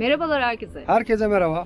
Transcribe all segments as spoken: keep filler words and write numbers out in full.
Merhabalar herkese. Herkese merhaba.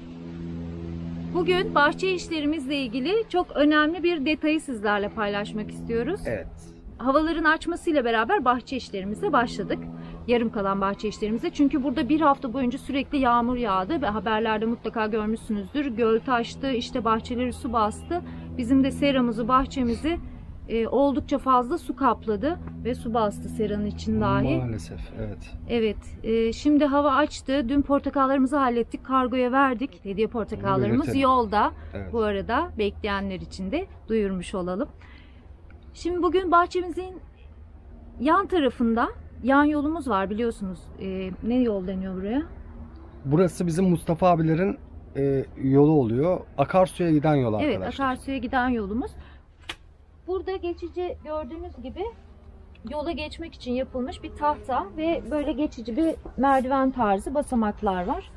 Bugün bahçe işlerimizle ilgili çok önemli bir detayı sizlerle paylaşmak istiyoruz. Evet. Havaların açmasıyla beraber bahçe işlerimize başladık. Yarım kalan bahçe işlerimize. Çünkü burada bir hafta boyunca sürekli yağmur yağdı ve haberlerde mutlaka görmüşsünüzdür. Göl taştı, işte bahçeleri su bastı. Bizim de seramızı, bahçemizi e, oldukça fazla su kapladı ve su bastı seranın için dahi. Maalesef, evet. Evet, e, şimdi hava açtı. Dün portakallarımızı hallettik, kargoya verdik. Hediye portakallarımız Belirtelim. yolda. Evet. Bu arada bekleyenler için de duyurmuş olalım. Şimdi bugün bahçemizin yan tarafında yan yolumuz var biliyorsunuz. E, ne yol deniyor buraya? Burası bizim Mustafa abilerin e, yolu oluyor. Akarsu'ya giden yol Evet, arkadaşlar. akarsuya giden yolumuz. Burada geçici gördüğünüz gibi yola geçmek için yapılmış bir tahta ve böyle geçici bir merdiven tarzı basamaklar var.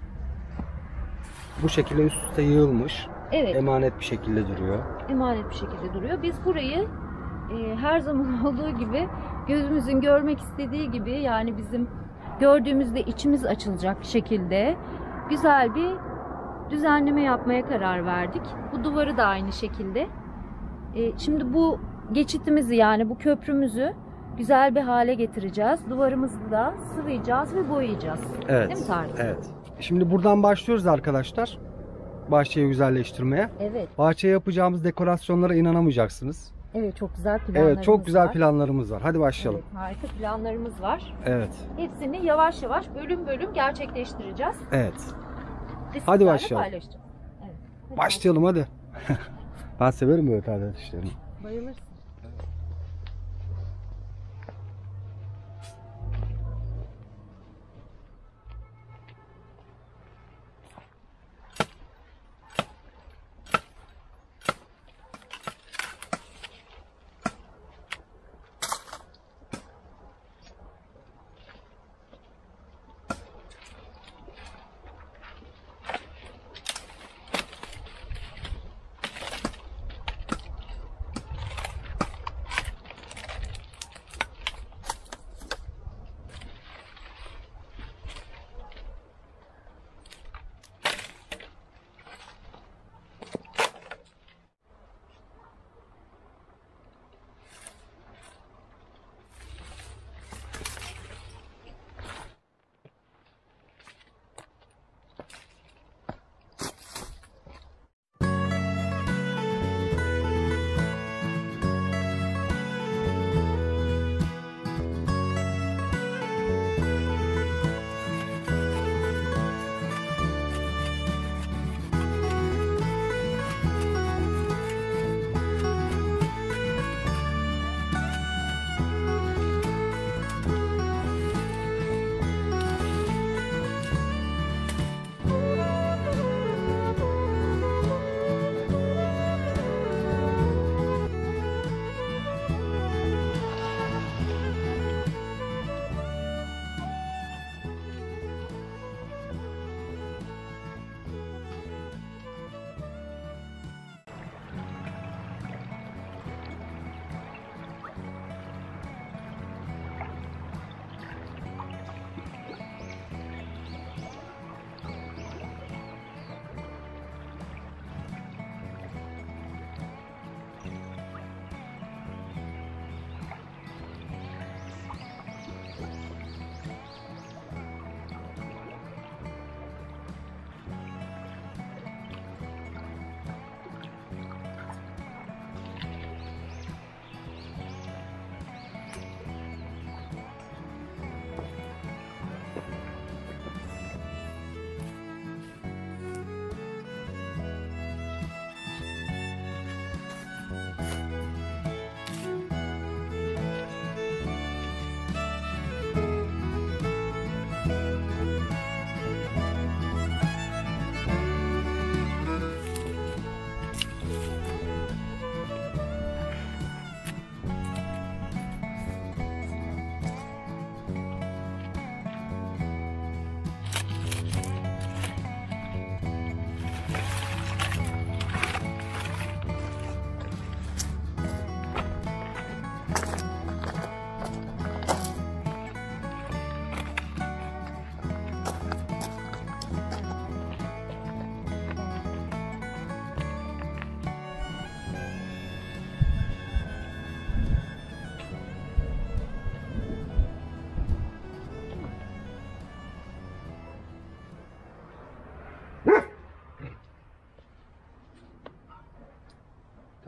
Bu şekilde üst üste yığılmış. Evet. Emanet bir şekilde duruyor. Emanet bir şekilde duruyor. Biz burayı e, her zaman olduğu gibi gözümüzün görmek istediği gibi, yani bizim gördüğümüzde içimiz açılacak şekilde güzel bir düzenleme yapmaya karar verdik. Bu duvarı da aynı şekilde. E, şimdi bu geçitimizi, yani bu köprümüzü güzel bir hale getireceğiz. Duvarımızı da sıvayacağız ve boyayacağız. Evet. Değil mi Tarık? Evet. Şimdi buradan başlıyoruz arkadaşlar. Bahçeyi güzelleştirmeye. Evet. Bahçeye yapacağımız dekorasyonlara inanamayacaksınız. Evet, çok güzel planlarımız Evet, çok güzel var. planlarımız var. Hadi başlayalım. Evet, harika planlarımız var. Evet. Hepsini yavaş yavaş bölüm bölüm gerçekleştireceğiz. Evet. Ve Hadi sizlerle başlayalım. paylaşacağız. Evet. Hadi Başlayalım hadi. Ben severim böyle tadilat işlerini. Bayılırsın.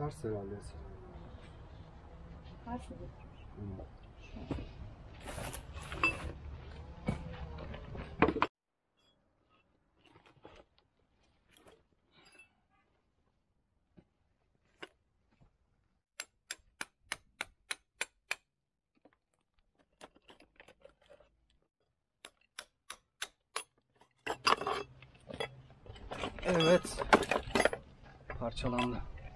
Ters herhalde. Ters mi? Evet. Parçalandı.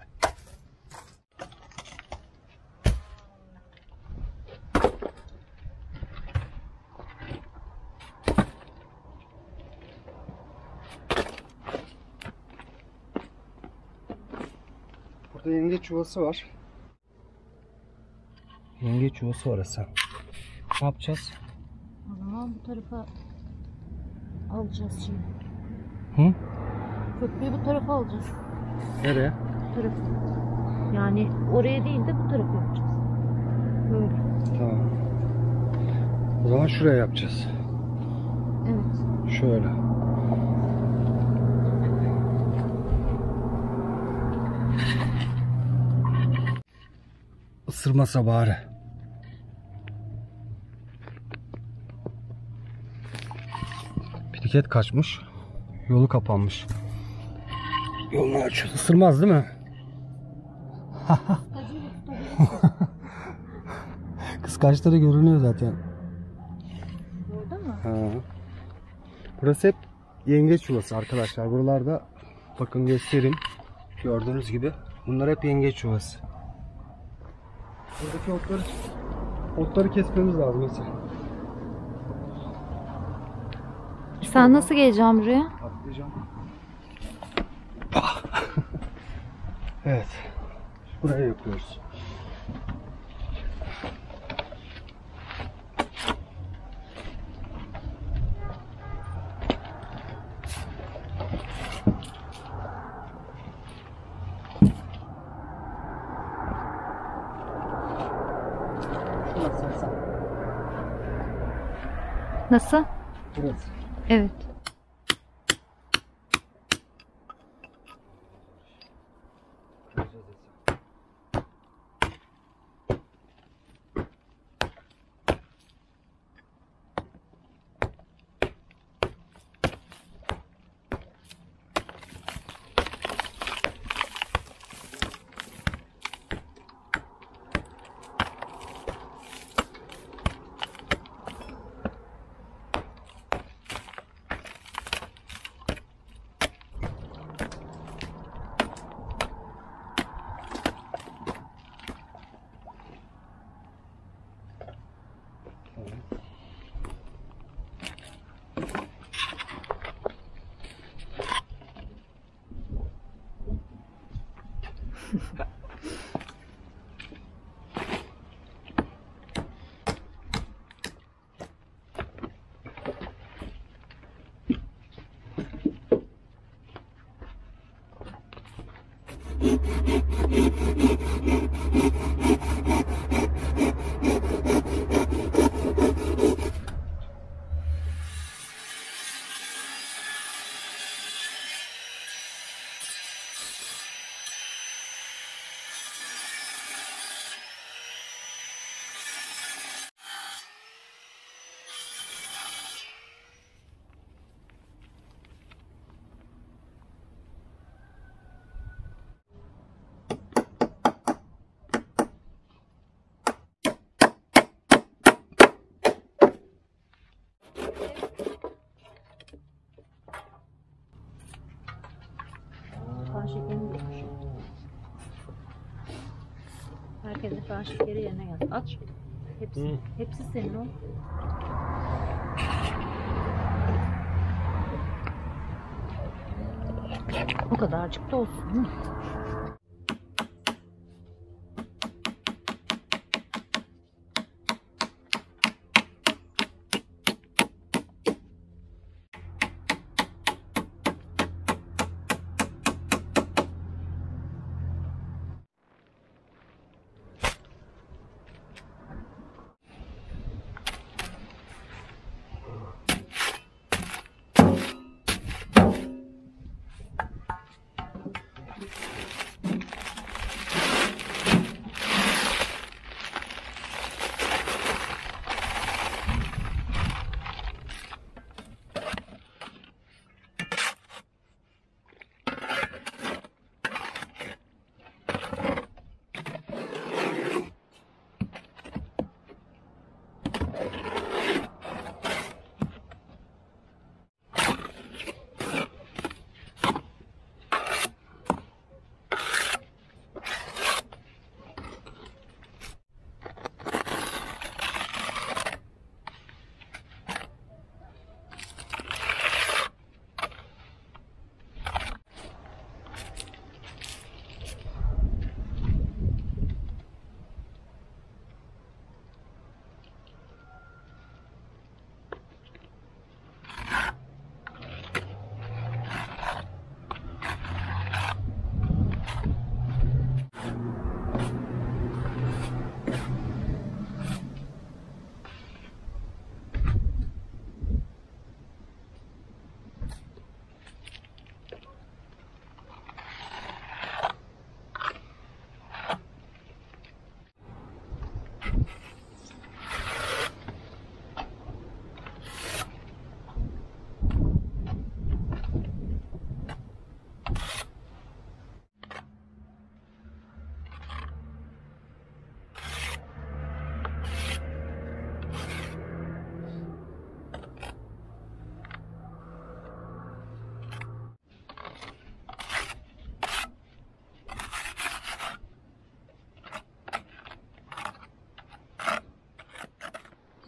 Burada yengeç yuvası var. Yengeç yuvası orası. Ne yapacağız? O zaman bu tarafa alacağız şimdi. Hı? Köprüyü bu tarafa alacağız. Nereye? Bu tarafa. Yani oraya değil de bu tarafa yapacağız. Böyle. Tamam. O zaman şuraya yapacağız. Evet. Şöyle. Isırmasa bari. Bisiklet kaçmış. Yolu kapanmış. Yolunu açıyor. Isırmaz değil mi? Kıskaçları görünüyor zaten. Orada mı? Ha. Burası hep yengeç yuvası arkadaşlar. Buralarda bakın göstereyim. Gördüğünüz gibi bunlar hep yengeç yuvası. Buradaki otları otları kesmemiz lazım mesela. Sen nasıl geleceksin buraya? Atlayacağım. Evet. Buraya yapıyoruz. Nasıl? Burası. Evet. Kan şekerini düşmüşüm. Herkesin kan şekeri yerine geldi. Aç. Hepsi, Hı. hepsi senin o. O kadarcık da olsun. Hı.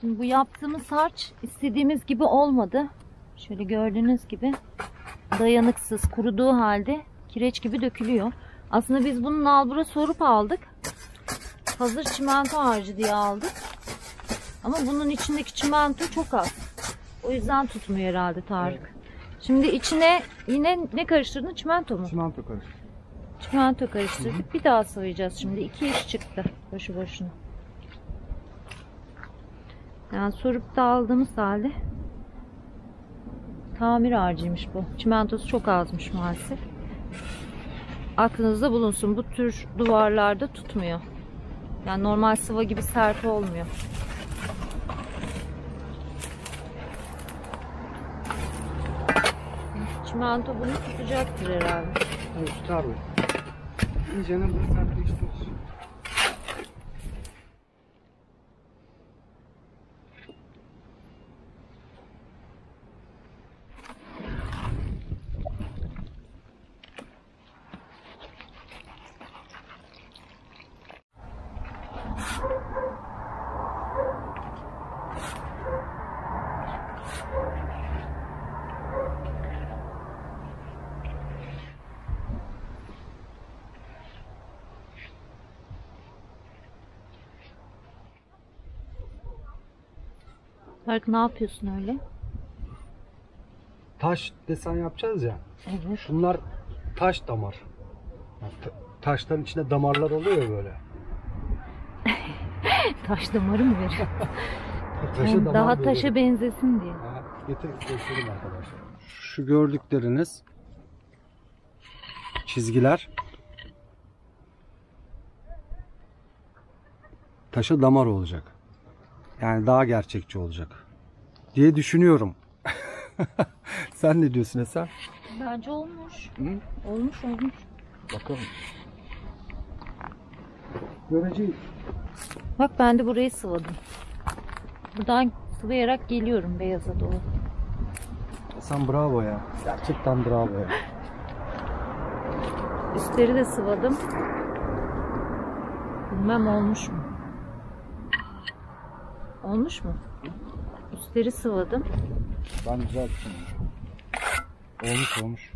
Şimdi bu yaptığımız harç istediğimiz gibi olmadı. Şöyle gördüğünüz gibi dayanıksız, kuruduğu halde kireç gibi dökülüyor. Aslında biz bunu nalbura sorup aldık. Hazır çimento harcı diye aldık. Ama bunun içindeki çimento çok az. O yüzden tutmuyor herhalde Tarık. Evet. Şimdi içine yine ne karıştırdın? Çimento mu? Çimento karıştı. Çimento karıştırdık. Hı hı. Bir daha sıvayacağız şimdi. İki iş çıktı boşu boşuna. Yani sorup da aldığımız halde tamir harcıymış bu. Çimentosu çok azmış maalesef. Aklınızda bulunsun. Bu tür duvarlarda tutmuyor. Yani normal sıva gibi sert olmuyor. Çimento bunu tutacaktır herhalde. Evet, tutar bu. İyice ne bunu sertleştiriyoruz. Tarık ne yapıyorsun öyle? Taş desen yapacağız ya. Evet. Şunlar taş damar. Yani ta- taşların içinde damarlar oluyor ya böyle. Taş damarı mı veriyor? Taşa Yani damar daha veriyor. taşa benzesin diye. Ha, getir göstereyim arkadaşlar. Şu gördükleriniz çizgiler taşa damar olacak. Yani daha gerçekçi olacak diye düşünüyorum. Sen ne diyorsun Esen? Bence olmuş. Hı? Olmuş olmuş. Bakalım. Göreceğiz. Bak ben de burayı sıvadım. Buradan sıvayarak geliyorum beyaza doğru. Esen bravo ya. Gerçekten bravo ya. Üstleri de sıvadım. Bilmem olmuş mu? Olmuş mu? Üstleri sıvadım. Ben güzel düşünüyorum. Olmuş olmuş.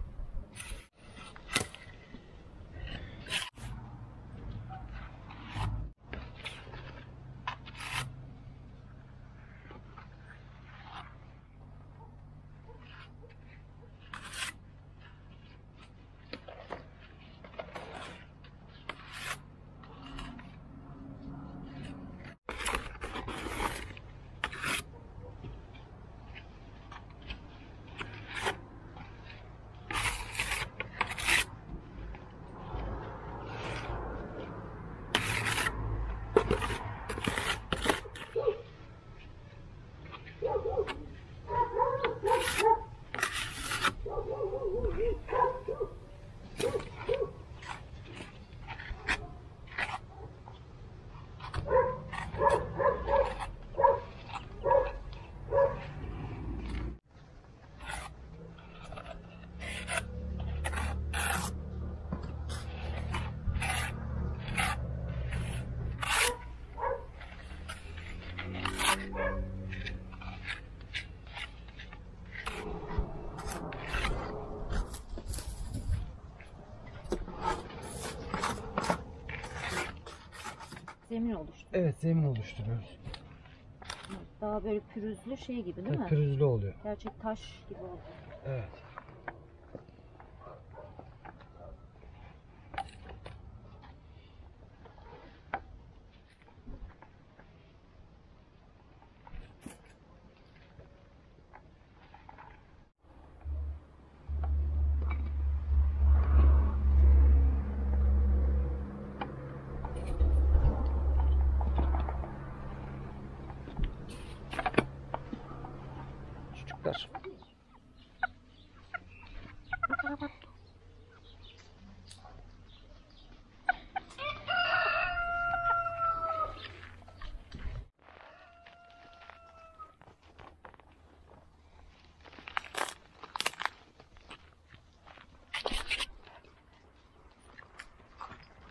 Zemin oluştu. Evet, zemin oluşturuyoruz. Daha böyle pürüzlü şey gibi değil mi? Pürüzlü oluyor. Gerçek taş gibi oldu. Evet. Çocuklar.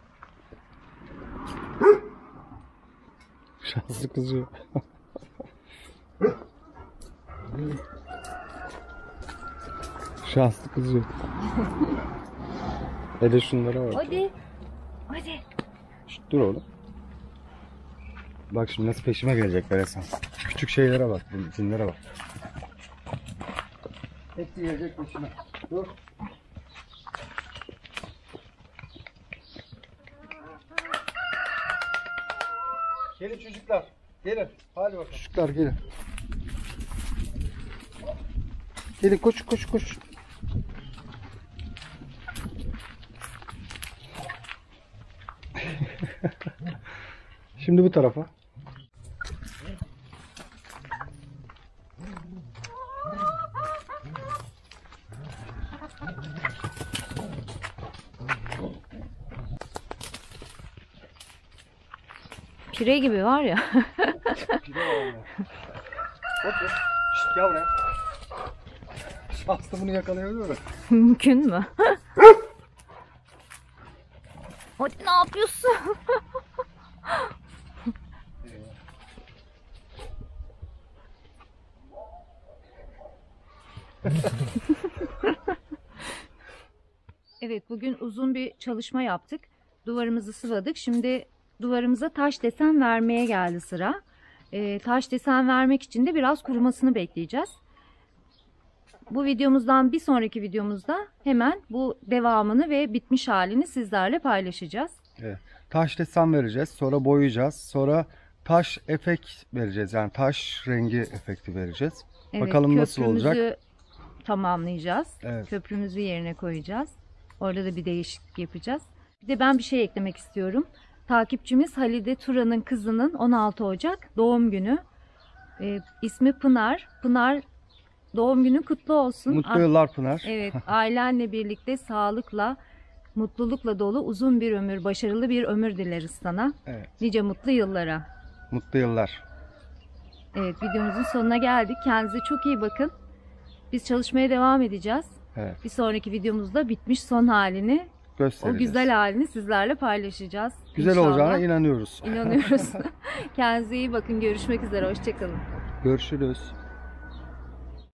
Şanslı kızıyor. Şanslı kız yok. Hele şunlara bak. Hadi. Hadi. Şşt, dur oğlum. Bak şimdi nasıl peşime gelecekler Esen. Küçük şeylere bak, bu cinlere bak. Hepsi gelecek peşime. Dur. Gelin çocuklar. Gelin. Hadi bakalım. Çocuklar gelin. Gelin koş koş koş. Şimdi bu tarafa. Pire gibi var ya. Pire var ya. Otur. Şşt gel buraya. Şanslı bunu yakalayabiliyor mu? Mümkün mü? Hadi ne yapıyorsun? Evet, bugün uzun bir çalışma yaptık. Duvarımızı sıvadık. Şimdi duvarımıza taş desen vermeye geldi sıra. Ee, taş desen vermek için de biraz kurumasını bekleyeceğiz. Bu videomuzdan bir sonraki videomuzda hemen bu devamını ve bitmiş halini sizlerle paylaşacağız. Evet. Taş desen vereceğiz. Sonra boyayacağız. Sonra taş efekt vereceğiz. Yani taş rengi efekti vereceğiz. Evet, Bakalım nasıl olacak. köprümüzü tamamlayacağız. Evet. Köprümüzü yerine koyacağız. Orada da bir değişiklik yapacağız. Bir de ben bir şey eklemek istiyorum. Takipçimiz Halide Turan'ın kızının on altı Ocak doğum günü. Ee, ismi Pınar. Pınar, doğum günün kutlu olsun. Mutlu yıllar Pınar. Evet, ailenle birlikte sağlıkla, mutlulukla dolu uzun bir ömür, başarılı bir ömür dileriz sana. Evet. Nice mutlu yıllara. Mutlu yıllar. Evet, videomuzun sonuna geldik. Kendinize çok iyi bakın. Biz çalışmaya devam edeceğiz. Evet. Bir sonraki videomuzda bitmiş son halini, o Göstereceğiz. güzel halini sizlerle paylaşacağız. Güzel İnşallah. olacağına inanıyoruz. İnanıyoruz. Kendinize iyi bakın. Görüşmek üzere. Hoşçakalın. Görüşürüz.